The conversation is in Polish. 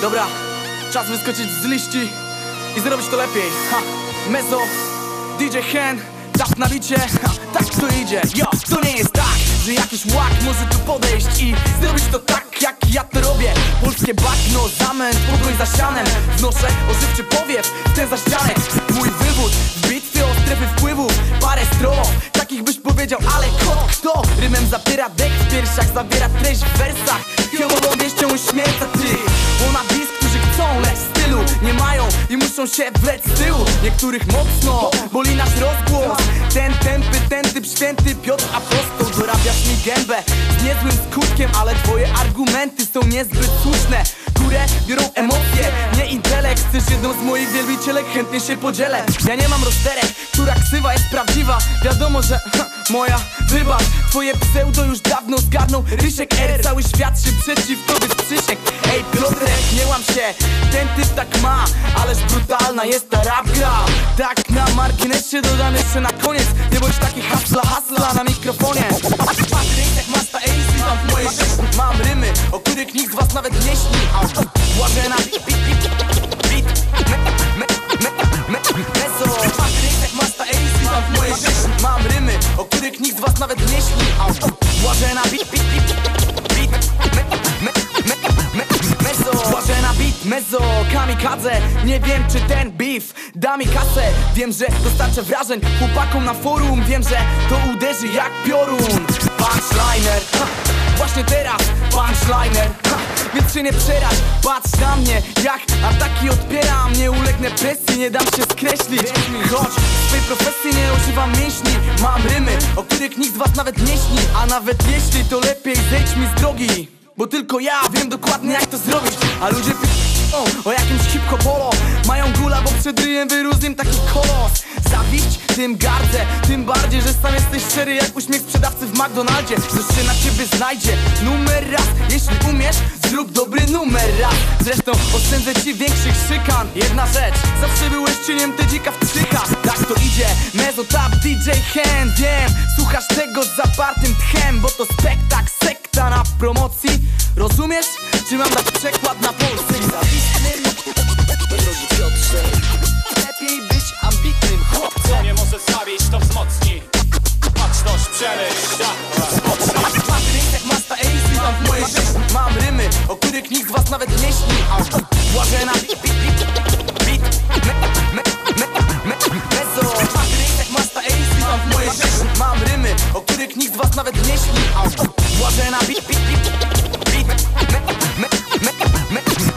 Dobra, czas wyskoczyć z liści i zrobić to lepiej. Mezzo, DJ Hen, tap na bicie, tak to idzie. Jo, to nie jest tak, że jakiś łak może tu podejść i zrobić to tak, jak ja to robię. Polskie bagno, zamęt, pokój za ścianem. Wnoszę ożywczy powiew w ten zaścianek. Mój wywód w bitwie o strefy wpływów. Parę strof, takich byś powiedział, ale kto? Rymem zapiera dek w piersiach, zawiera treść w wersach. Filmową wieścią uśmierca ty. Bo na bis, którzy chcą, lecz stylu nie mają i muszą się wlec z tyłu. Niektórych mocno boli nasz rozgłos. Ten tępy, ten typ święty Piotr Apostoł. Dorabiasz mi gębę z niezłym skutkiem, ale twoje argumenty są niezbyt słuszne. Górę biorą emocje, nie intelekt. Chcesz jedną z moich wielbicielek, chętnie się podzielę. Ja nie mam rozterek, która ksywa jest prawdziwa. Wiadomo, że moja, wybacz. Twoje pseudo już dawno zgarnął Rysiek R. Cały świat się przeciw tobie sprzysiek. Ej Piotrek, nie łam się, ten typ tak ma, ależ brutalna jest ta rap gra. Tak na marginesie dodam jeszcze na koniec. Nie bądź taki hasla na mikrofonie. Patryk Masta Ace, witam w mojej rzeczy. Mam rymy, o których nikt z was nawet nie śni. Łażę na Mezzo, Patryk Masta Ace, witam w mojej rzeczy. Mam rymy, o których nikt z was nawet nie śni. Łażę na Mezzo, łażę na beat, mezzo, kamikadze. Nie wiem czy ten beef da mi kasę. Wiem, że dostarczę wrażeń chłopakom na forum. Wiem, że to uderzy jak piorun. Punchliner, właśnie teraz punchliner, więc się nie przeraź, patrz na mnie, jak ataki odpieram. Nie ulegnę presji, nie dam się skreślić. Choć w swej profesji nie używam mięśni. Mam rymy, o których nikt z was nawet nie śni. A nawet jeśli, to lepiej zejdź mi z drogi, bo tylko ja wiem dokładnie jak to zrobić. A ludzie o jakimś hip-hopolo. Mają gula, bo przed ryjem wyrósł im taki kolos. Zawiść, tym gardzę, tym bardziej, że sam jesteś szczery jak uśmiech sprzedawcy w McDonaldzie. Coś się na ciebie znajdzie, numer raz. Jeśli umiesz, zrób dobry numer raz. Zresztą oszczędzę ci większych szykan. Jedna rzecz, zawsze byłeś cieniem, ty dzika wstrzyka. Tak to idzie, Mezzo Tap, DJ Hen. Wiem, słuchasz tego z zapartym tchem, bo to spektak, sekta na promocji. Rozumiesz? Czy mam dać przekład na polski? Drogi Piotrze, lepiej być ambitnym chłopcem. Co nie może zabić, to wzmocni. Baczność, przemyśl, spocznij. Patryk Masta Ace, witam w mojej rzeczy. Mam rymy, o których nikt z was nawet nie śni. Łażę na Mezzo, Patryk Masta Ace, witam w mojej rzeczy. Mam rymy, o których nikt z was nawet nie śni. Łażę na